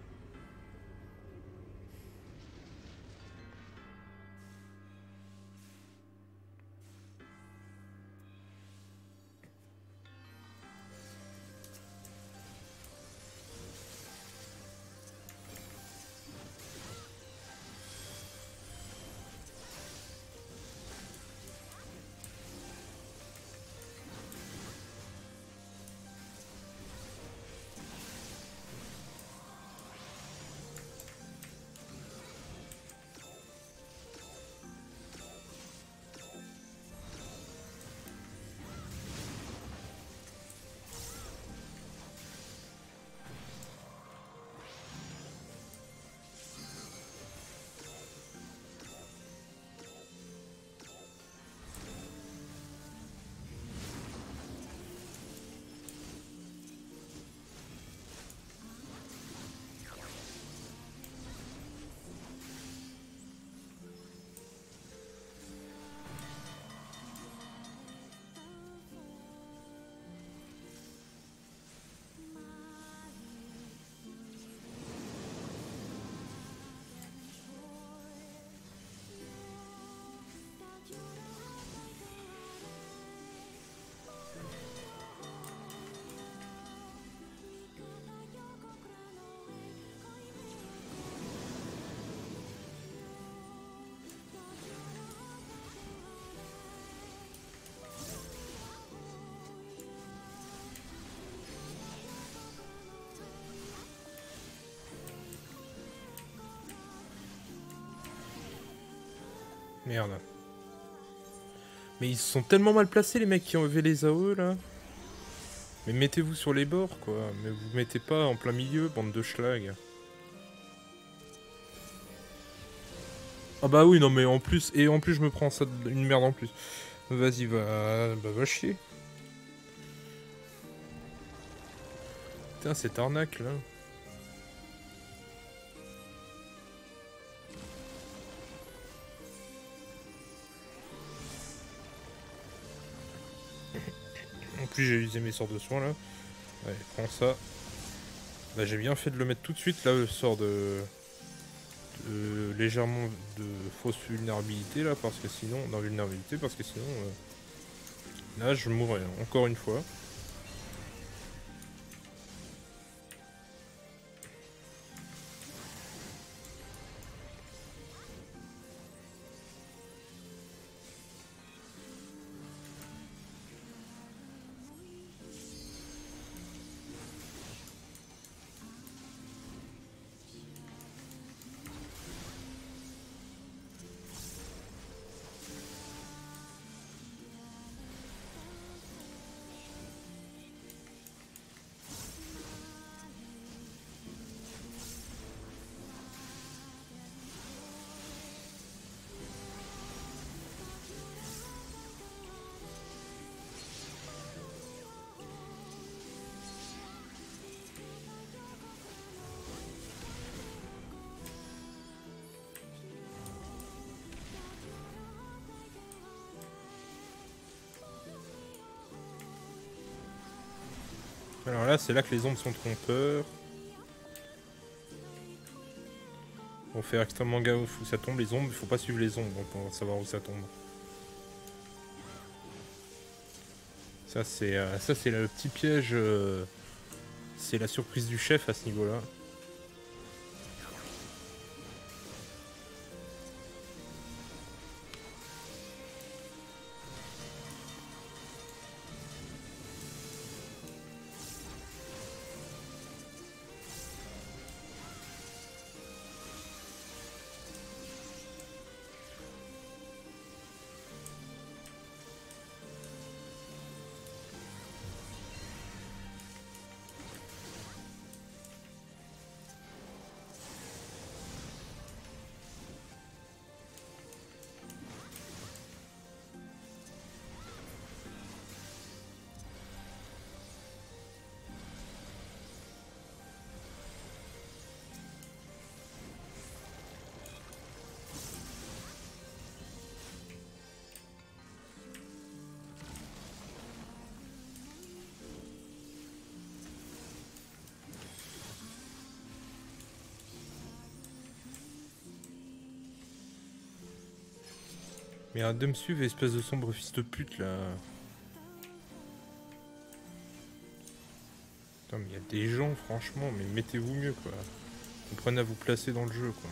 Merde. Mais ils sont tellement mal placés les mecs qui ont fait les A O E là. Mais mettez-vous sur les bords quoi. Mais vous mettez pas en plein milieu, bande de schlag. Ah bah oui non mais en plus, et en plus je me prends ça une merde en plus. Vas-y va, bah va chier. Putain cette arnaque là. En plus j'ai usé mes sorts de soins là. Allez prends ça. Bah j'ai bien fait de le mettre tout de suite là, le sort de... de... légèrement de fausse vulnérabilité là, parce que sinon... d'invulnérabilité parce que sinon... Euh... là je mourrais encore une fois. Alors là, c'est là que les ombres sont trompeurs. Faut faire extrêmement gaffe où ça tombe, les ombres. Il faut pas suivre les ombres pour savoir où ça tombe. Ça, c'est euh, ça c'est le petit piège. Euh, c'est la surprise du chef à ce niveau-là. Mais arrête de me suivre, espèce de sombre fils de pute là. Putain, mais il y a des gens, franchement, mais mettez-vous mieux quoi. Comprenez à vous placer dans le jeu quoi.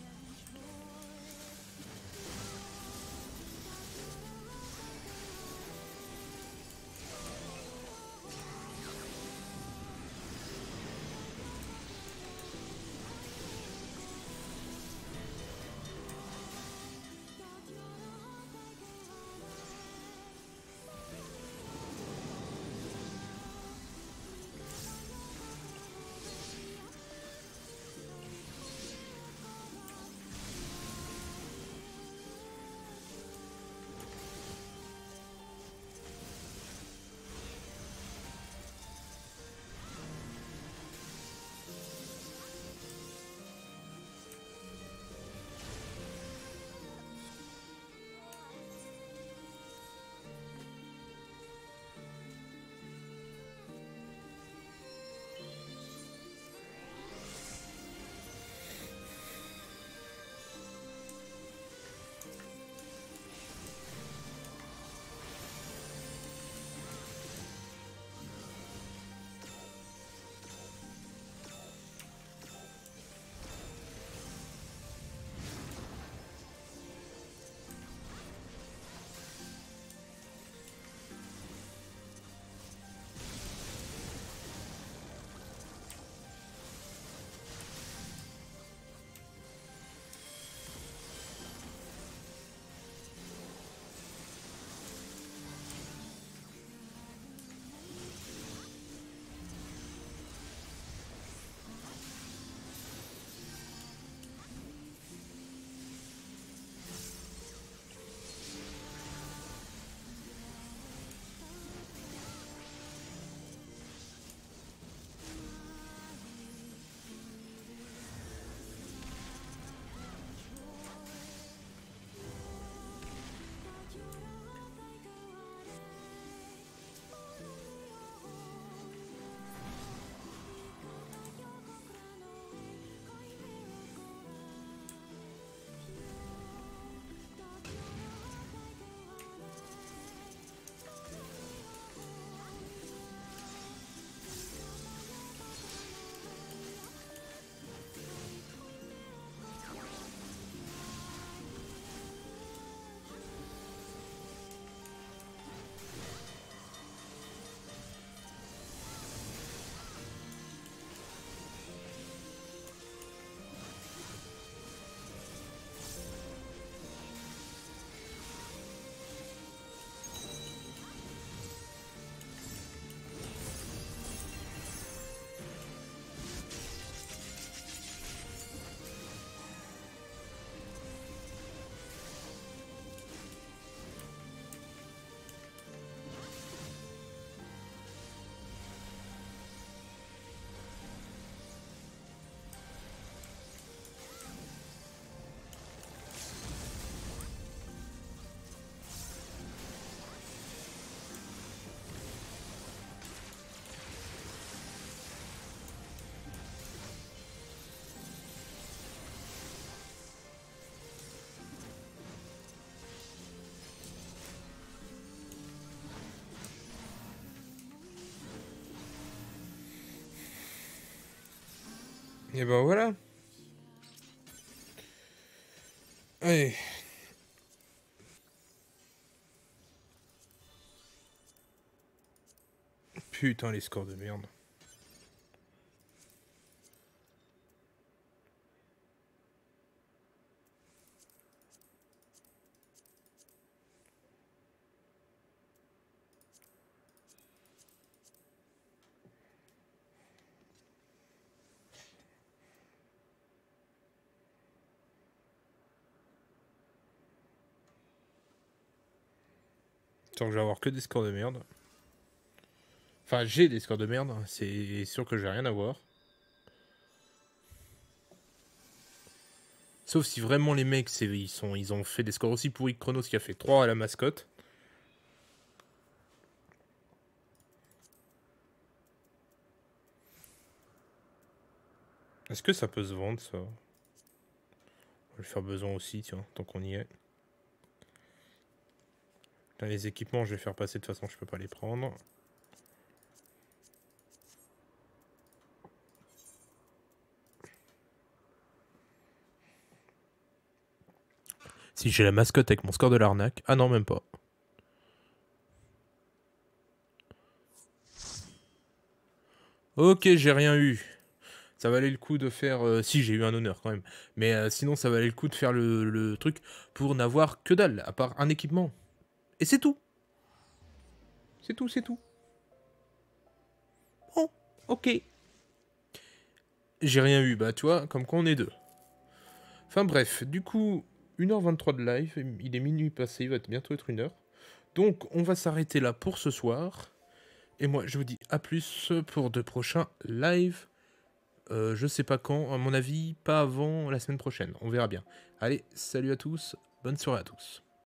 Et ben voilà. Allez. Putain, les scores de merde. Tant que je vais avoir que des scores de merde. Enfin, j'ai des scores de merde, c'est sûr que je vais rien avoir. Sauf si vraiment les mecs, ils, sont, ils ont fait des scores aussi pourris que Chronos qui a fait trois à la mascotte. Est-ce que ça peut se vendre, ça? On va le faire besoin aussi, tiens, tant qu'on y est. Là, les équipements, je vais faire passer, de toute façon, je peux pas les prendre. Si j'ai la mascotte avec mon score de l'arnaque. Ah non, même pas. Ok, j'ai rien eu. Ça valait le coup de faire... Euh, si, j'ai eu un honneur quand même. Mais euh, sinon, ça valait le coup de faire le, le truc pour n'avoir que dalle, à part un équipement. Et c'est tout. C'est tout, c'est tout. Bon, ok. J'ai rien eu, bah tu vois, comme quoi on est deux. Enfin bref, du coup, une heure vingt-trois de live, il est minuit passé, il va bientôt être une heure. Donc, on va s'arrêter là pour ce soir. Et moi, je vous dis à plus pour de prochains lives. Euh, je sais pas quand, à mon avis, pas avant la semaine prochaine. On verra bien. Allez, salut à tous, bonne soirée à tous.